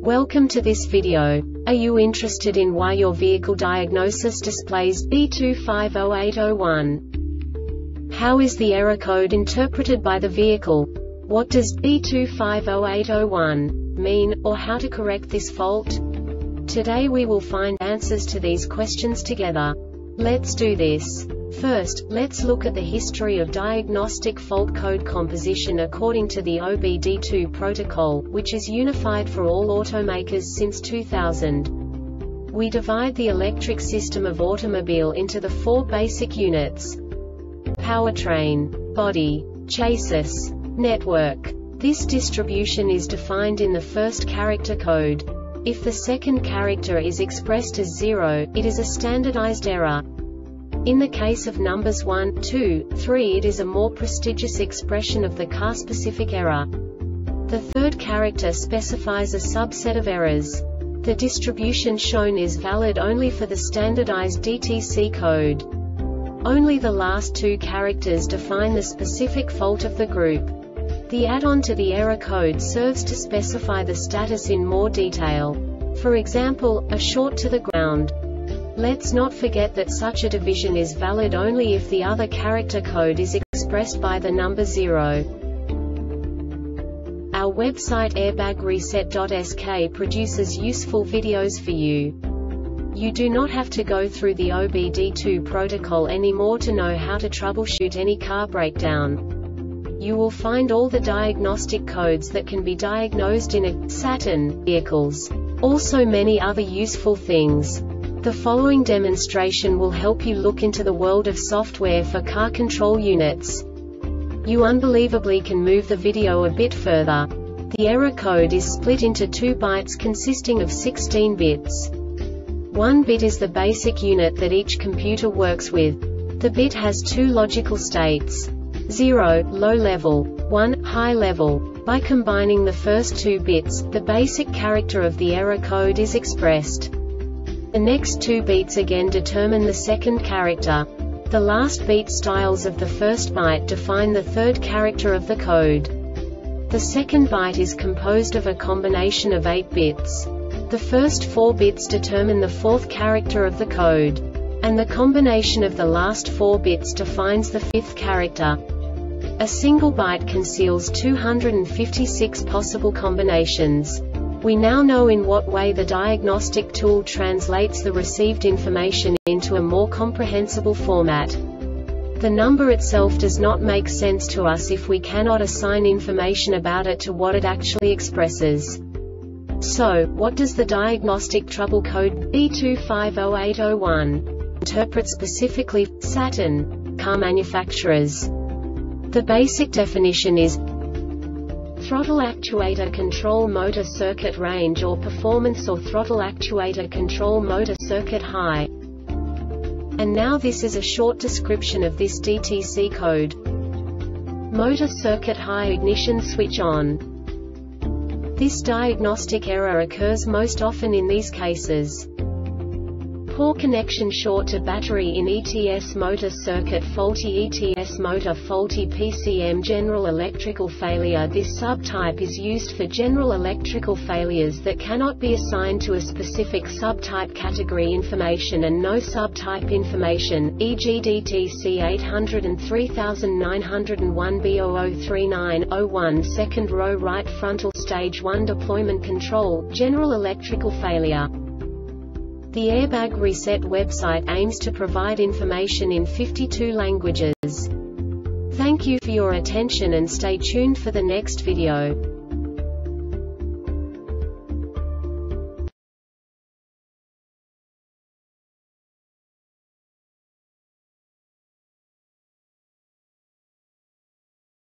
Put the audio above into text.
Welcome to this video. Are you interested in why your vehicle diagnosis displays B250801? How is the error code interpreted by the vehicle? What does B250801 mean, or how to correct this fault? Today we will find answers to these questions together. Let's do this. First, let's look at the history of diagnostic fault code composition according to the OBD2 protocol, which is unified for all automakers since 2000. We divide the electric system of automobile into the four basic units: powertrain, body, chassis, network. This distribution is defined in the first character code. If the second character is expressed as 0, it is a standardized error. In the case of numbers 1, 2, 3, it is a more prestigious expression of the car-specific error. The third character specifies a subset of errors. The distribution shown is valid only for the standardized DTC code. Only the last two characters define the specific fault of the group. The add-on to the error code serves to specify the status in more detail. For example, a short to the ground. Let's not forget that such a division is valid only if the other character code is expressed by the number 0. Our website airbagreset.sk produces useful videos for you. You do not have to go through the OBD2 protocol anymore to know how to troubleshoot any car breakdown. You will find all the diagnostic codes that can be diagnosed in a Saturn vehicles. Also many other useful things. The following demonstration will help you look into the world of software for car control units. You unbelievably can move the video a bit further. The error code is split into 2 bytes consisting of 16 bits. 1 bit is the basic unit that each computer works with. The bit has 2 logical states: 0, low level, 1, high level. By combining the first 2 bits, the basic character of the error code is expressed. The next 2 beats again determine the second character. The last beat styles of the first byte define the third character of the code. The second byte is composed of a combination of 8 bits. The first 4 bits determine the fourth character of the code. And the combination of the last 4 bits defines the fifth character. A single byte conceals 256 possible combinations. We now know in what way the diagnostic tool translates the received information into a more comprehensible format. The number itself does not make sense to us if we cannot assign information about it to what it actually expresses. So, what does the diagnostic trouble code B250801 interpret specifically for Saturn car manufacturers? The basic definition is throttle actuator control motor circuit range or performance, or throttle actuator control motor circuit high. And now this is a short description of this DTC code. Motor circuit high, ignition switch on. This diagnostic error occurs most often in these cases: poor connection, short to battery in ETS motor circuit, faulty ETS motor, faulty PCM, general electrical failure. This subtype is used for general electrical failures that cannot be assigned to a specific subtype category information and no subtype information, e.g. DTC 803901 B003901 second row right frontal stage 1 deployment control, general electrical failure. The Airbag Reset website aims to provide information in 52 languages. Thank you for your attention and stay tuned for the next video.